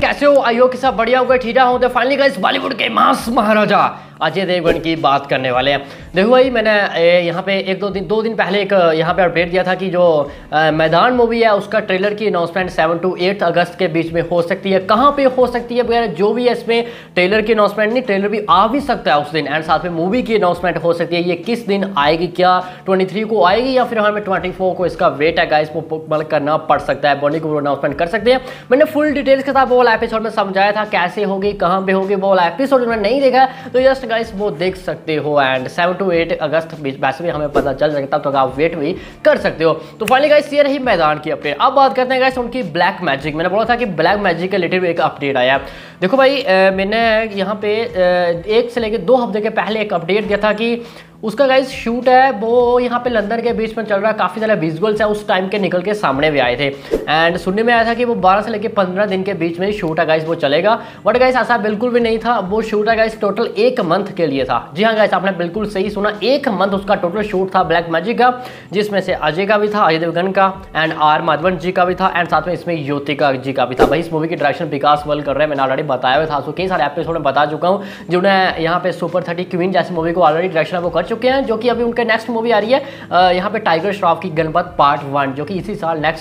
कैसे हो? आई हो कि सब बढ़िया होगा, ठीक हो। तो फाइनली गाइस बॉलीवुड के मास महाराजा अजय देवगन की बात करने वाले हैं। देखो भाई, मैंने यहाँ पे दो दिन पहले एक यहाँ पे अपडेट दिया था कि जो मैदान मूवी है उसका ट्रेलर की अनाउंसमेंट 7 to 8 अगस्त के बीच में हो सकती है। कहाँ पे हो सकती है वगैरह जो भी है, इसमें ट्रेलर की अनाउंसमेंट नहीं, ट्रेलर भी आ भी सकता है उस दिन, एंड साथ में मूवी की अनाउंसमेंट हो सकती है। ये किस दिन आएगी, क्या 23 को आएगी या फिर हमें 24 को इसका वेट है गाइस, वो मतलब करना पड़ सकता है। बॉडी को अनाउंसमेंट कर सकते हैं। मैंने फुल डिटेल्स के साथ वो वाला एपिसोड में समझाया था कैसे होगी, कहाँ पे होगी। वो वाला एपिसोड मैंने नहीं देखा तो जस्ट गाइस वो देख सकते हो। एंड 7 to 8 अगस्त वैसे भी हमें पता चल जाएगा, तब तक आप वेट भी कर सकते हो। तो फाइनली गाइस ये रही मैदान की अपडेट। अब बात करते हैं गाइस उनकी ब्लैक मैजिक। मैंने बोला था कि ब्लैक मैजिक के रिलेटेड एक अपडेट आया। देखो भाई, मैंने यहाँ पे 1 से लेकर 2 हफ्ते के पहले एक अपडेट दिया था कि उसका गाइस शूट है वो यहाँ पे लंदन के बीच में चल रहा है। काफ़ी सारे विजुअल्स है उस टाइम के निकल के सामने भी आए थे, एंड सुनने में आया था कि वो 12 से लेकर 15 दिन के बीच में शूट है गाइस वो चलेगा। बट गाइस ऐसा बिल्कुल भी नहीं था। वो शूट है गाइस टोटल 1 मंथ के लिए था। जी हाँ गाइस, आपने बिल्कुल सही सुना, 1 मंथ उसका टोटल शूट था ब्लैक मैजिक का, जिसमें से अजय का भी था, अजय देवगन का, एंड आर माधवन जी का भी था, एंड साथ में इसमें योतिका जी का भी था। भाई इस मूवी की डायरेक्शन विकास वल कर रहे हैं। मैंने ऑलरेडी बताया हुआ था, तो कई सारे एपिसोड में बता चुका हूँ। जिन्होंने यहाँ पे सुपर 30 क्वीन जैसी मूवी को ऑलरेडी डायरेक्शन वो कर चुके हैं, जो कि अभी उनके नेक्स्ट मूवी आ रही है यहाँ पे टाइगर श्रॉफ की गणपत पार्ट 1, जो कि इसी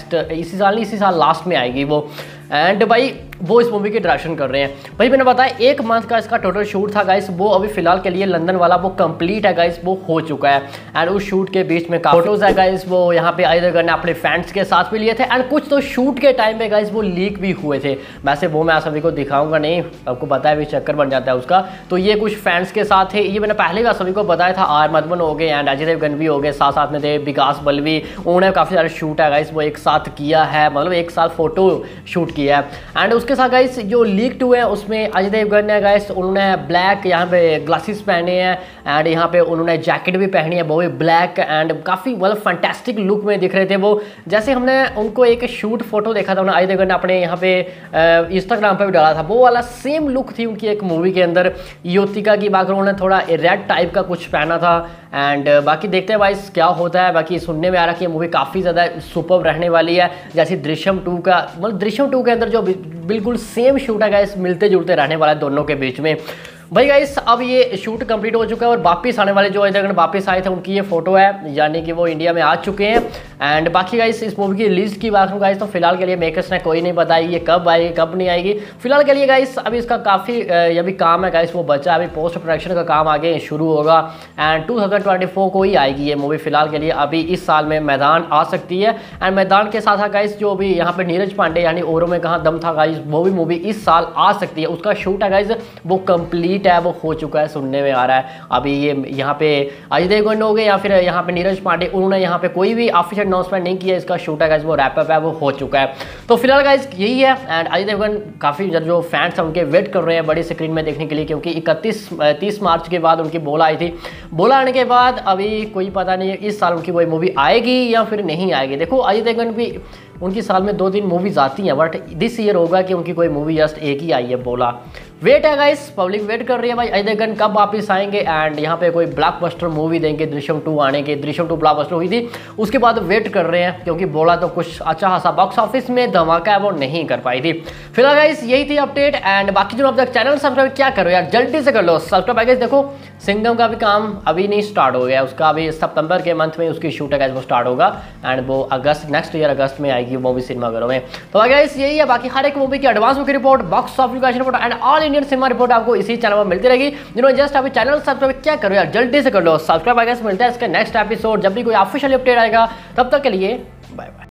साल लास्ट में आएगी वो। एंड भाई वो इस मूवी की डायरेक्शन कर रहे हैं। भाई मैंने बताया 1 मंथ का इसका टोटल शूट था गाइस। वो अभी फिलहाल के लिए लंदन वाला वो कंप्लीट है गाइस, वो हो चुका है। एंड उस शूट के बीच में फोटोज है गाइस, वो यहाँ पे अजय देवगन ने अपने फैंस के साथ भी लिए थे, एंड कुछ तो शूट के टाइम पे गाइस वो लीक भी हुए थे। वैसे वो मैं आप सभी को दिखाऊंगा नहीं, आपको पता है भी चक्कर बन जाता है उसका। तो ये कुछ फैंस के साथ थे, ये मैंने पहले भी आप सभी को बताया था। आर माधवन हो गए एंड अजय देवगन भी हो गए, साथ में थे विकास बल भी। उन्होंने काफ़ी सारे शूट है गाइस वो एक साथ किया है, मतलब एक साथ फोटो शूट किया है। एंड उसके साथ गाइस जो लीक्ड हुए हैं उसमें अजय देवगन ने गाइस उन्होंने ब्लैक यहाँ पे ग्लासेस पहने हैं, एंड यहाँ पे उन्होंने जैकेट भी पहनी है वो भी ब्लैक, एंड काफ़ी मतलब फैंटास्टिक लुक में दिख रहे थे वो। जैसे हमने उनको एक शूट फोटो देखा था उन्हें अजय देवगन ने अपने यहाँ पे इंस्टाग्राम पे भी डाला था, वो वाला सेम लुक थी उनकी एक मूवी के अंदर। योतिका की बात करूँ, उन्होंने थोड़ा रेड टाइप का कुछ पहना था। एंड बाकी देखते हैं भाई क्या होता है। बाकी सुनने में आ रहा है कि ये मूवी काफ़ी ज़्यादा सुपर रहने वाली है, जैसे दृश्यम 2 का, मतलब दृश्यम 2 के अंदर जो बिल्कुल सेम शूट है गाइस, मिलते जुलते रहने वाला है दोनों के बीच में। भाई गाइस अब ये शूट कंप्लीट हो चुका है और वापस आने वाले जो अजय देवगन वापस आए थे उनकी ये फोटो है, यानी कि वो इंडिया में आ चुके हैं। एंड बाकी गाइस इस मूवी की रिलीज की बात करूँ गाइस, तो फिलहाल के लिए मेकर्स ने कोई नहीं बताई ये कब आएगी कब नहीं आएगी। फिलहाल के लिए गाइस अभी इसका काफ़ी अभी काम है गाइस वो बचा है, अभी पोस्ट प्रोडक्शन का काम आगे शुरू होगा, एंड 2024 को ही आएगी ये मूवी। फिलहाल के लिए अभी इस साल में मैदान आ सकती है। एंड मैदान के साथ गाइस जो भी यहाँ पे नीरज पांडे यानी औरों में कहाँ दम था गाइस, वो भी मूवी इस साल आ सकती है। उसका शूट है गाइस वो कंप्लीट है, वो हो चुका है, सुनने में आ रहा है। अभी ये यहाँ पे अजय देवगन हो गए या फिर यहाँ पे नीरज पांडे, उन्होंने यहाँ पे कोई भी ऑफिशियल अनाउंसमेंट नहीं किया। इसका शूट है गाइस वो रैप अप है, वो हो चुका है। तो फिलहाल गाइस यही है। एंड अजय देवगन काफ़ी जो फैंस हैं उनके वेट कर रहे हैं बड़ी स्क्रीन में देखने के लिए, क्योंकि 30 मार्च के बाद उनकी बोला आई थी। बोला आने के बाद अभी कोई पता नहीं है इस साल उनकी कोई मूवी आएगी या फिर नहीं आएगी। देखो अजय देवगन भी उनकी साल में 2-3 मूवीज आती हैं, बट दिस ईयर होगा कि उनकी कोई मूवी जस्ट एक ही आई है बोला। वेट है गाइस, पब्लिक वेट कर रही है भाई अजय देवगन कब वापस आएंगे एंड यहाँ पे कोई ब्लॉकबस्टर मूवी देंगे। दृश्यम 2 आने के, दृश्यम 2 ब्लॉकबस्टर हुई थी, उसके बाद वेट कर रहे हैं, क्योंकि बोला तो कुछ अच्छा खासा बॉक्स ऑफिस में धमाका है वो नहीं कर पाई थी। फिलहाल गाइस यही थी अपडेट। एंड बाकी जो अब तक चैनल सब्सक्राइब क्या करो यार, जल्दी से कर लो सब्सक्राइब। गाइस देखो सिंघम का भी काम अभी नहीं स्टार्ट हो गया, उसका अभी सितंबर के मंथ में उसकी शूट है गाइस वो स्टार्ट होगा, एंड वो नेक्स्ट ईयर अगस्त में आएगी मूवी सिनेमाघरों में। तो गाइस यही है। बाकी हर एक मूवी की advance book report, box office report and all Indian cinema report आपको इसी चैनल पर मिलती रहेगी। जिन्होंने जस्ट अभी चैनल सब्सक्राइब क्या करो यार, जल्दी से कर लो सब्सक्राइब। गाइस मिलता है इसके नेक्स्ट एपिसोड जब भी कोई ऑफिशियल अपडेट आएगा, तब तक के लिए बाय बाय।